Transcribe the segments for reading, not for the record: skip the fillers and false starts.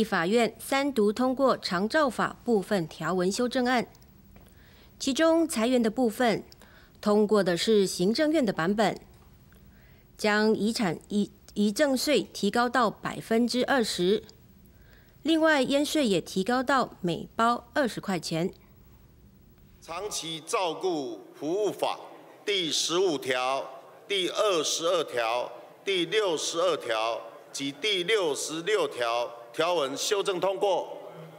立法院3读通过长照法部分条文修正案，其中裁员的部分通过的是行政院的版本，将遗赠税提高到20%，另外烟税也提高到每包20块钱。 长期照顾服务法第15条、第22条、第62条及第66条条文修正通过。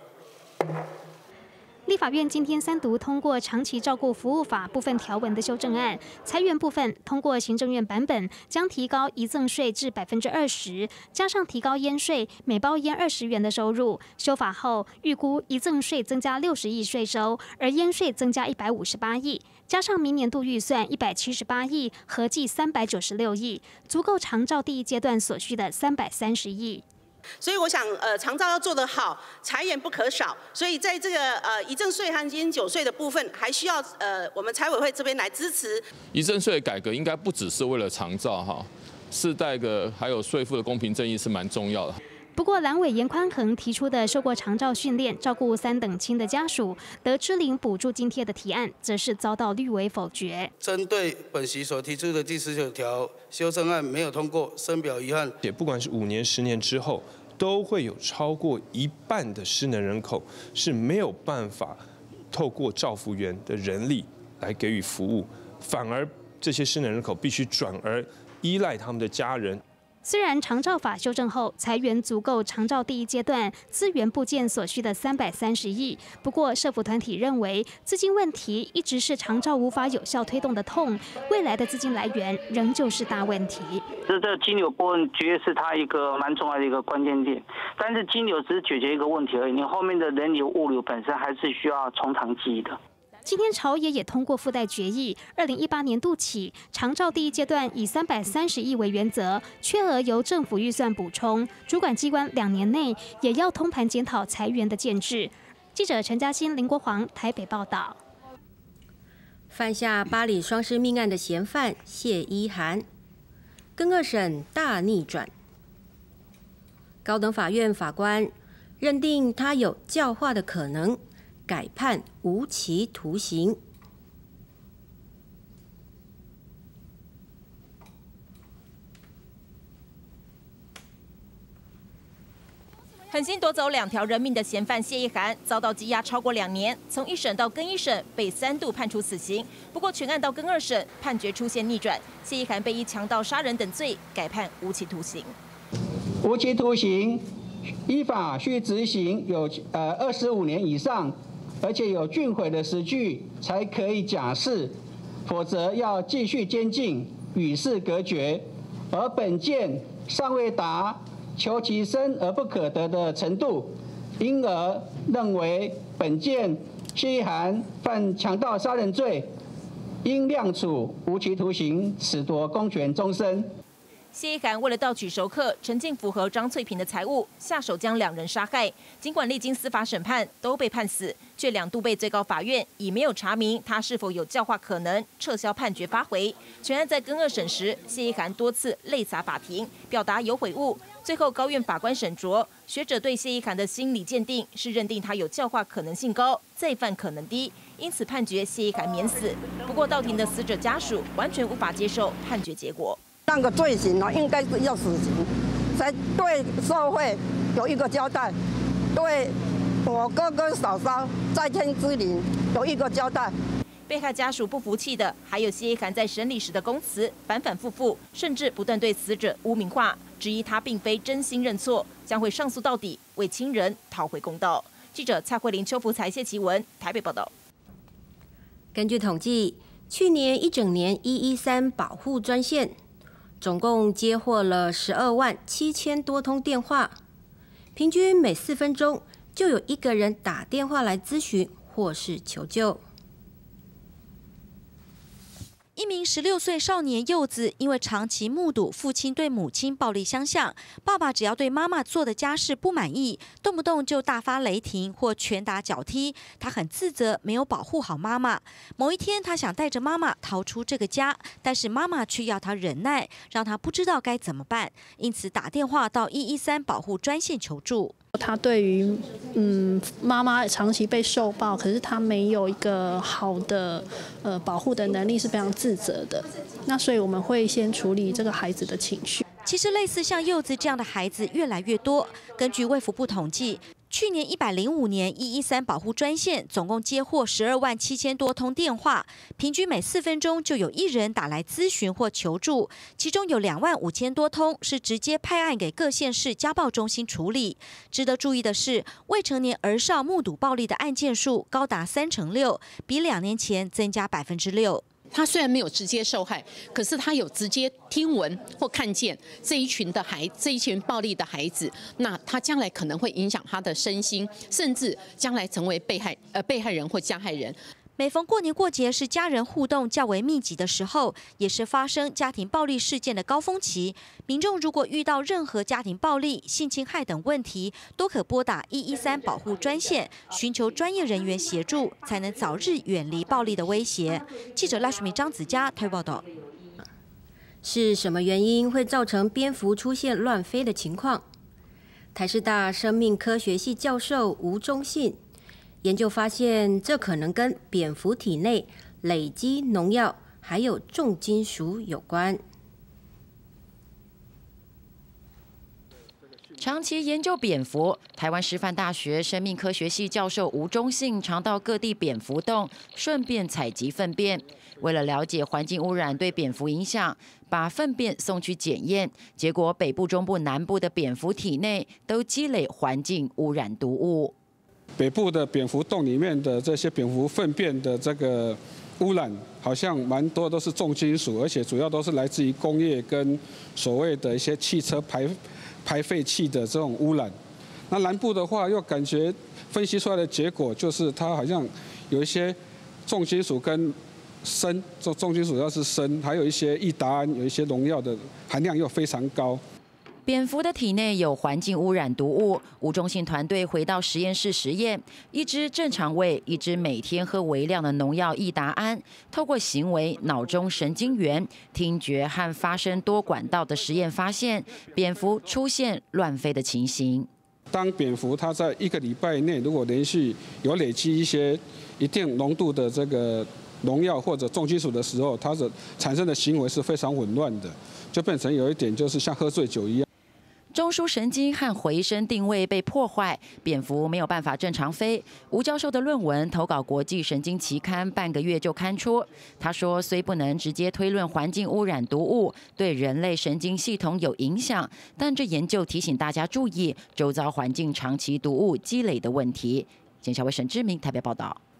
立法院今天3读通过长期照顾服务法部分条文的修正案，裁员部分通过行政院版本，将提高遗赠税至20%，加上提高烟税，每包烟20元的收入。修法后，预估遗赠税增加60亿税收，而烟税增加158亿，加上明年度预算178亿，合计396亿，足够长照第一阶段所需的330亿。 所以我想，长照要做得好，财源不可少。所以在这个遗赠税和烟酒税的部分，还需要我们财委会这边来支持。 遗赠税改革应该不只是为了长照哈，世代的还有税负的公平正义是蛮重要的。 不过，蓝委严宽恒提出的受过长照训练、照顾3等亲的家属得支领补助津贴的提案，则是遭到绿委否决。 针对本席所提出的第19条修正案没有通过，深表遗憾。 也不管是5年、10年之后，都会有超过1半的失能人口是没有办法透过照服员的人力来给予服务，反而这些失能人口必须转而依赖他们的家人。 虽然长照法修正后裁员足够长照第一阶段资源部件所需的330亿，不过社福团体认为资金问题一直是长照无法有效推动的痛，未来的资金来源仍旧是大问题。 这金流部分绝对是它一个蛮重要的一个关键点，但是金流只是解决一个问题而已，你后面的人流物流本身还是需要从长计议的。 今天朝野也通过附带决议，2018年度起，长照第一阶段以330亿为原则，缺额由政府预算补充，主管机关2年内也要通盘检讨裁员的建制。记者陈嘉欣、林国煌台北报道。 犯下巴黎双尸命案的嫌犯谢依涵，更2审大逆转，高等法院法官认定他有教化的可能，改判无期徒刑。 狠心夺走2条人命的嫌犯谢依涵，遭到羁押超过2年，从1审到更1审被3度判处死刑。不过全案到更2审，判决出现逆转，谢依涵被依强盗、杀人等罪改判无期徒刑。 无期徒刑依法需执行有25年以上，而且有浚毁的实据才可以假释，否则要继续监禁，与世隔绝。而本件尚未达求其生而不可得的程度，因而认为本件谢依涵犯强盗杀人罪，应量处无期徒刑，褫夺公权终身。 谢依涵为了盗取熟客，陈进符合张翠萍的财物，下手将2人杀害。尽管历经司法审判，都被判死，却2度被最高法院以没有查明他是否有教化可能，撤销判决发回。全案在更2审时，谢依涵多次泪洒法庭，表达有悔悟。最后高院法官沈卓学者对谢依涵的心理鉴定是认定他有教化可能性高，再犯可能低，因此判决谢依涵免死。不过到庭的死者家属完全无法接受判决结果。 那个罪行呢，应该是要死刑，才对社会有一个交代，对我哥哥嫂嫂在天之灵有一个交代。 被害家属不服气的，还有谢依涵在审理时的供词反反复复，甚至不断对死者污名化，质疑他并非真心认错，将会上诉到底，为亲人讨回公道。记者蔡慧玲、邱福才、谢其文台北报道。 根据统计，去年一整年113保护专线总共接获了12万7000多通电话，平均每4分钟就有1个人打电话来咨询或是求救。 一名16岁少年柚子，因为长期目睹父亲对母亲暴力相向，爸爸只要对妈妈做的家事不满意，动不动就大发雷霆或拳打脚踢。他很自责，没有保护好妈妈。某一天，他想带着妈妈逃出这个家，但是妈妈却要他忍耐，让他不知道该怎么办，因此打电话到113保护专线求助。 他对于妈妈长期被受暴，可是他没有一个好的保护的能力，是非常自责的。那所以我们会先处理这个孩子的情绪。 其实类似像柚子这样的孩子越来越多。根据卫福部统计，去年105年113保护专线总共接获12万7000多通电话，平均每4分钟就有1人打来咨询或求助，其中有2万5000多通是直接派案给各县市家暴中心处理。值得注意的是，未成年儿少目睹暴力的案件数高达36%，比2年前增加6%。 他虽然没有直接受害，可是他有直接听闻或看见这一群暴力的孩子，那他将来可能会影响他的身心，甚至将来成为被害人或加害人。 每逢过年过节是家人互动较为密集的时候，也是发生家庭暴力事件的高峰期。民众如果遇到任何家庭暴力、性侵害等问题，都可拨打113保护专线，寻求专业人员协助，才能早日远离暴力的威胁。记者赖淑敏、张子佳台报道。 是什么原因会造成蝙蝠出现乱飞的情况？台师大生命科学系教授吴忠信研究发现，这可能跟蝙蝠体内累积农药还有重金属有关。 长期研究蝙蝠，台湾师范大学生命科学系教授吴忠信常到各地蝙蝠洞，顺便采集粪便。为了了解环境污染对蝙蝠影响，把粪便送去检验，结果北部、中部、南部的蝙蝠体内都积累环境污染毒物。 北部的蝙蝠洞里面的这些蝙蝠粪便的这个污染，好像蛮多都是重金属，而且主要都是来自于工业跟所谓的一些汽车排废气的这种污染。那南部的话，又感觉分析出来的结果就是它好像有一些重金属跟砷，重金属要是砷，还有一些异达胺，有一些农药的含量又非常高。 蝙蝠的体内有环境污染毒物，吴忠信团队回到实验室实验，一只正常喂，一只每天喝微量的农药异达胺，透过行为、脑中神经元、听觉和发声多管道的实验发现，蝙蝠出现乱飞的情形。 当蝙蝠它在1个礼拜内，如果连续有累积一定浓度的这个农药或者重金属的时候，它的产生的行为是非常紊乱的，就变成有一点就是像喝醉酒一样。 中枢神经和回声定位被破坏，蝙蝠没有办法正常飞。吴教授的论文投稿国际神经期刊，半个月就刊出。他说，虽不能直接推论环境污染毒物对人类神经系统有影响，但这研究提醒大家注意周遭环境长期毒物积累的问题。简小薇、沈志明台北报道。